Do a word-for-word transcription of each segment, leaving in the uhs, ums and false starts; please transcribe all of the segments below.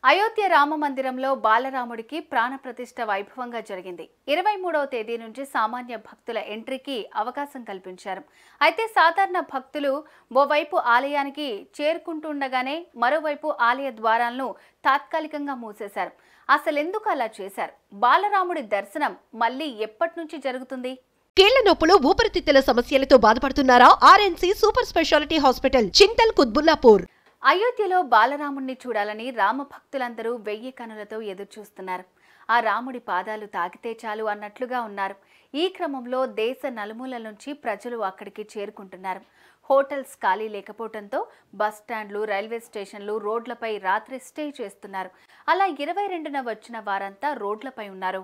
అయోధ్య రామ మందిరంలో బాలరాముడికి ప్రాణప్రతిష్ఠ వైభవంగా జరిగింది. ఇరవై మూడవ తేదీ నుంచి సామాన్య భక్తుల ఎంట్రీకి అవకాశం కల్పించారు. అయితే సాధారణ భక్తులు ఓవైపు ఆలయానికి చేరుకుంటుండగానే మరోవైపు ఆలయ ద్వారాలను తాత్కాలికంగా మూసేశారు. అసలెందుకు అలా చేశారు? బాలరాముడి దర్శనం మళ్ళీ ఎప్పటి నుంచి జరుగుతుంది? కీళ్ల నొప్పులు, ఊపిరితిత్తుల సమస్యలతో బాధపడుతున్నారా? RNC super speciality hospital, Chintal Qutbullapur. అయోధ్యలో బాలరాముణ్ణి చూడాలని రామ భక్తులందరూ వెయ్యి కనులతో ఎదురుచూస్తున్నారు. ఆ రాముడి పాదాలు తాకితే చాలు అన్నట్లుగా ఉన్నారు. ఈ క్రమంలో దేశ నలుమూలల నుంచి ప్రజలు అక్కడికి చేరుకుంటున్నారు. హోటల్స్ ఖాళీ లేకపోవడంతో బస్టాండ్లు, రైల్వే స్టేషన్లు, రోడ్లపై రాత్రి స్టే చేస్తున్నారు. అలా ఇరవై రెండున వచ్చిన వారంతా రోడ్లపై ఉన్నారు.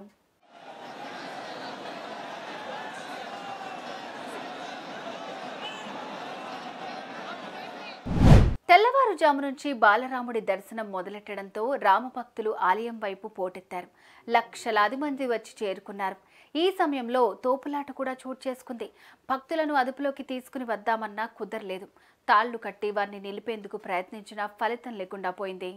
తెల్లవారుజాము నుంచి బాలరాముడి దర్శనం మొదలెట్టడంతో రామభక్తులు ఆలయం వైపు పోటెత్తారు. లక్షలాది మంది వచ్చి చేరుకున్నారు. ఈ సమయంలో తోపులాట కూడా చోటు చేసుకుంది. భక్తులను అదుపులోకి తీసుకుని వద్దామన్నా కుదరలేదు. తాళ్లు కట్టి వారిని నిలిపేందుకు ప్రయత్నించినా ఫలితం లేకుండా పోయింది.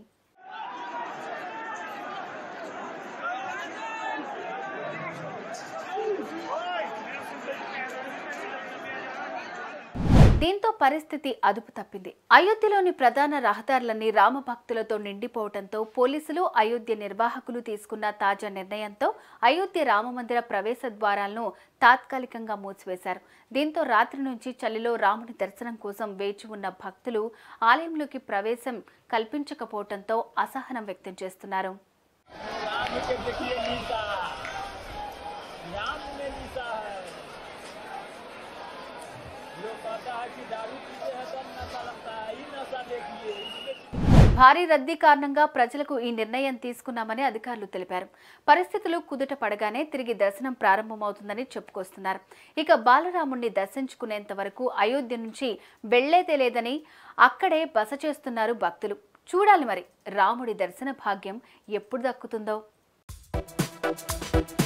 దీంతో పరిస్థితి అదుపు తప్పింది. అయోధ్యలోని ప్రధాన రహదారులన్నీ రామభక్తులతో నిండిపోవడంతో పోలీసులు, అయోధ్య నిర్వాహకులు తీసుకున్న తాజా నిర్ణయంతో అయోధ్య రామమందిర ప్రవేశ ద్వారాలను తాత్కాలికంగా మూసివేశారు. దీంతో రాత్రి నుంచి చలిలో రాముని దర్శనం కోసం వేచి ఉన్న భక్తులు ఆలయంలోకి ప్రవేశం కల్పించకపోవడంతో అసహనం వ్యక్తం చేస్తున్నారు. భారీ రద్దీ కారణంగా ప్రజలకు ఈ నిర్ణయం తీసుకున్నామని అధికారులు తెలిపారు. పరిస్థితులు కుదుట పడగానే తిరిగి దర్శనం ప్రారంభమవుతుందని చెప్పుకొస్తున్నారు. ఇక బాలరాముణ్ణి దర్శించుకునేంత వరకు అయోధ్య నుంచి వెళ్లేదే లేదని అక్కడే బస చేస్తున్నారు భక్తులు. చూడాలి మరి రాముడి దర్శన భాగ్యం ఎప్పుడు దక్కుతుందో.